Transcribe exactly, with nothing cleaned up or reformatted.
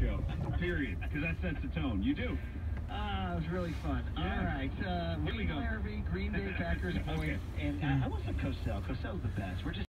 show. Period. Because that sets the tone. You do. Ah, uh, it was really fun. Yeah. All right. Uh, Here we go. Larrabee, Green Bay Packers points. Okay. And uh, I want some Cosell. Cosell's the best. We're just